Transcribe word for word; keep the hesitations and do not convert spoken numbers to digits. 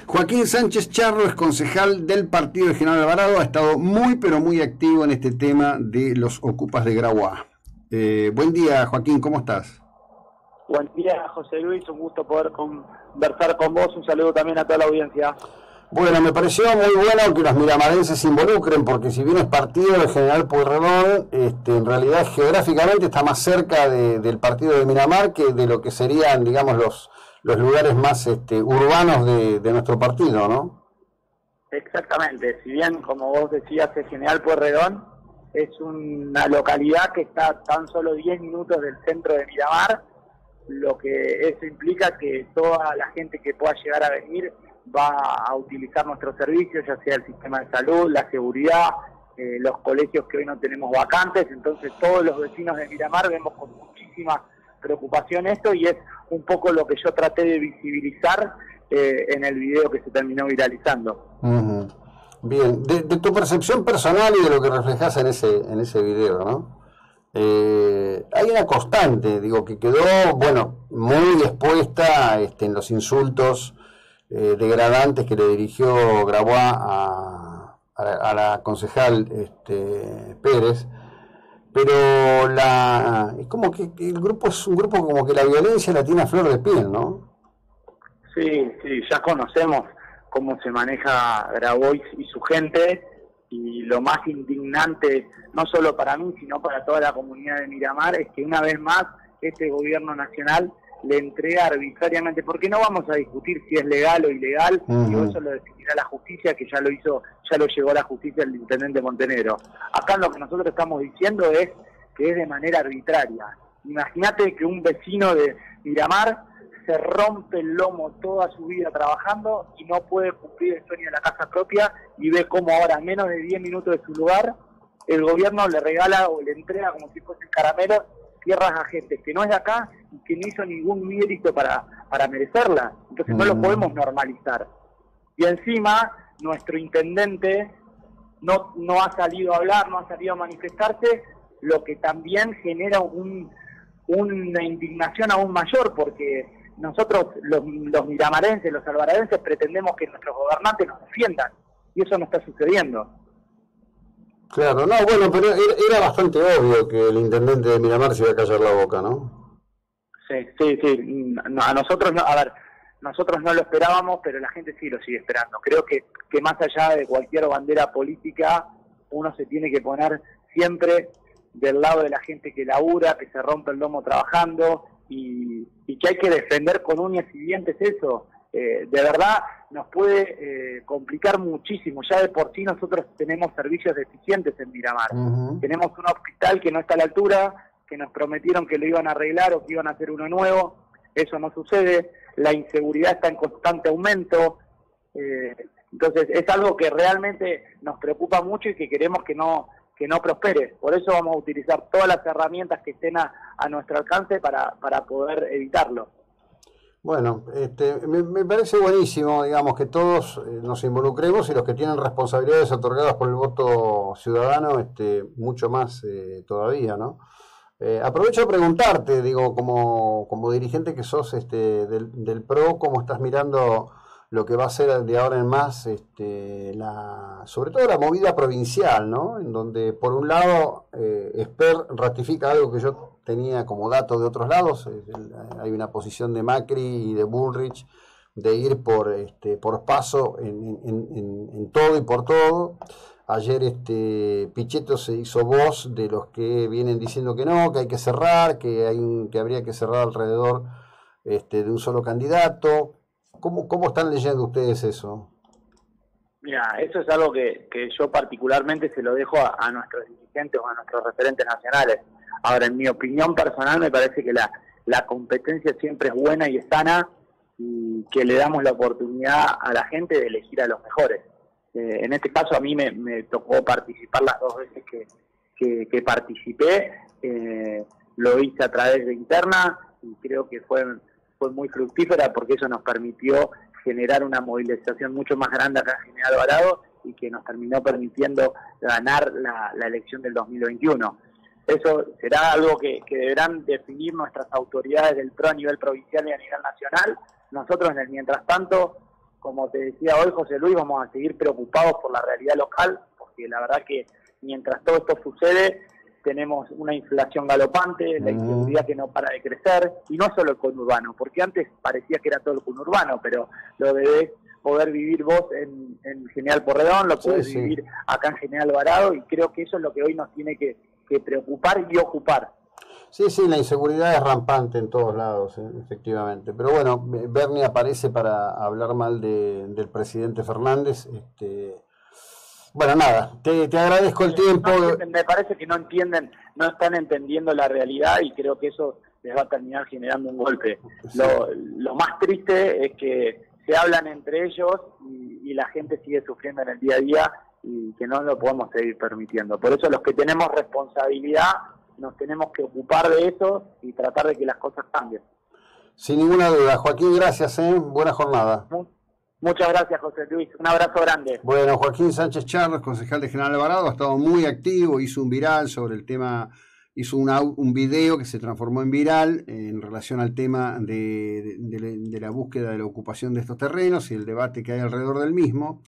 Joaquín Sánchez Charro es concejal del partido de General Alvarado, ha estado muy pero muy activo en este tema de los ocupas de Grabois. Eh, buen día, Joaquín, ¿cómo estás? Buen día, José Luis, un gusto poder conversar con vos, un saludo también a toda la audiencia. Bueno, me pareció muy bueno que los miramarenses se involucren, porque si bien es partido del General Pueyrredón, este, en realidad geográficamente está más cerca de, del partido de Miramar que de lo que serían, digamos, los, los lugares más este, urbanos de, de nuestro partido, ¿no? Exactamente, si bien, como vos decías, el General Pueyrredón es una localidad que está tan solo diez minutos del centro de Miramar, lo que eso implica que toda la gente que pueda llegar a venir va a utilizar nuestros servicios, ya sea el sistema de salud, la seguridad, eh, los colegios que hoy no tenemos vacantes. Entonces todos los vecinos de Miramar vemos con muchísima preocupación esto, y es un poco lo que yo traté de visibilizar eh, en el video que se terminó viralizando. Uh-huh. Bien, de, de tu percepción personal y de lo que reflejas en ese, en ese video, ¿no? Eh, hay una constante, digo, que quedó, bueno, muy expuesta este, en los insultos eh, degradantes que le dirigió Grabois a, a, a la concejal este, Pérez, pero la es como que el grupo es un grupo como que la violencia la tiene a flor de piel, ¿no? Sí, sí, ya conocemos cómo se maneja Grabois y su gente, y lo más indignante, no solo para mí, sino para toda la comunidad de Miramar, es que una vez más este gobierno nacional le entrega arbitrariamente, porque no vamos a discutir si es legal o ilegal, uh-huh. y eso lo decidirá la justicia, que ya lo hizo, ya lo llevó a la justicia el intendente Montenegro. Acá lo que nosotros estamos diciendo es que es de manera arbitraria. Imagínate que un vecino de Miramar se rompe el lomo toda su vida trabajando y no puede cumplir el sueño de la casa propia, y ve cómo ahora, a menos de diez minutos de su lugar, el gobierno le regala o le entrega como si fuesen caramelos tierras a gente que no es de acá y que no hizo ningún mérito para, para merecerla. Entonces no lo podemos normalizar. Y encima nuestro intendente no, no ha salido a hablar, no ha salido a manifestarse, lo que también genera un, una indignación aún mayor, porque nosotros, los, los miramarenses, los alvaradenses, pretendemos que nuestros gobernantes nos defiendan, y eso no está sucediendo. Claro, no, bueno, pero era bastante obvio que el intendente de Miramar se iba a callar la boca, ¿no? Sí, sí, sí. A nosotros, no, a ver, nosotros no lo esperábamos, pero la gente sí lo sigue esperando. Creo que, que más allá de cualquier bandera política, uno se tiene que poner siempre del lado de la gente que labura, que se rompe el lomo trabajando, y, y que hay que defender con uñas y dientes eso. Eh, de verdad nos puede eh, complicar muchísimo. Ya de por sí nosotros tenemos servicios deficientes en Miramar. Uh-huh. Tenemos un hospital que no está a la altura, que nos prometieron que lo iban a arreglar o que iban a hacer uno nuevo. Eso no sucede. La inseguridad está en constante aumento. Eh, entonces es algo que realmente nos preocupa mucho y que queremos que no que no prospere. Por eso vamos a utilizar todas las herramientas que estén a, a nuestro alcance para, para poder evitarlo. Bueno, este, me, me parece buenísimo, digamos, que todos eh, nos involucremos, y los que tienen responsabilidades otorgadas por el voto ciudadano, este, mucho más eh, todavía, ¿no? Eh, aprovecho a preguntarte, digo, como, como dirigente que sos este, del, del P R O, ¿cómo estás mirando lo que va a ser de ahora en más, este, la, sobre todo la movida provincial, ¿no? En donde, por un lado, eh, Esper ratifica algo que yo tenía como dato de otros lados. Hay una posición de Macri y de Bullrich de ir por este por paso en, en, en, en todo y por todo. Ayer este Pichetto se hizo voz de los que vienen diciendo que no, que hay que cerrar, que hay un, que habría que cerrar alrededor este, de un solo candidato. ¿Cómo, cómo están leyendo ustedes eso? Mira, eso es algo que, que yo particularmente se lo dejo a, a nuestros dirigentes o a nuestros referentes nacionales. Ahora, en mi opinión personal, me parece que la, la competencia siempre es buena y es sana, y que le damos la oportunidad a la gente de elegir a los mejores. Eh, en este caso, a mí me, me tocó participar las dos veces que, que, que participé. Eh, lo hice a través de interna, y creo que fue, fue muy fructífera, porque eso nos permitió generar una movilización mucho más grande acá en General Alvarado, y que nos terminó permitiendo ganar la, la elección del dos mil veintiuno. Eso será algo que, que deberán definir nuestras autoridades del P R O a nivel provincial y a nivel nacional. Nosotros, en el mientras tanto, como te decía hoy, José Luis, vamos a seguir preocupados por la realidad local, porque la verdad que mientras todo esto sucede, tenemos una inflación galopante, la inseguridad que no para de crecer, y no solo el conurbano, porque antes parecía que era todo el conurbano, pero lo debés poder vivir vos en, en General Porredón, lo podés sí, vivir sí. acá en General Alvarado, y creo que eso es lo que hoy nos tiene que, que preocupar y ocupar. Sí, sí, la inseguridad es rampante en todos lados, eh, efectivamente. Pero bueno, Bernie aparece para hablar mal de, del presidente Fernández. Este, bueno, nada, te, te agradezco el tiempo. No, me parece que no entienden, no están entendiendo la realidad y creo que eso les va a terminar generando un golpe. Sí. Lo, lo más triste es que se hablan entre ellos y, y la gente sigue sufriendo en el día a día y que no lo podemos seguir permitiendo. Por eso los que tenemos responsabilidad nos tenemos que ocupar de eso y tratar de que las cosas cambien. Sin ninguna duda. Joaquín, gracias, ¿eh? Buena jornada. Muchas gracias, José Luis. Un abrazo grande. Bueno, Joaquín Sánchez Charles, concejal de General Alvarado, ha estado muy activo, hizo un viral sobre el tema, hizo una, un video que se transformó en viral en relación al tema de, de, de, de la búsqueda de la ocupación de estos terrenos y el debate que hay alrededor del mismo.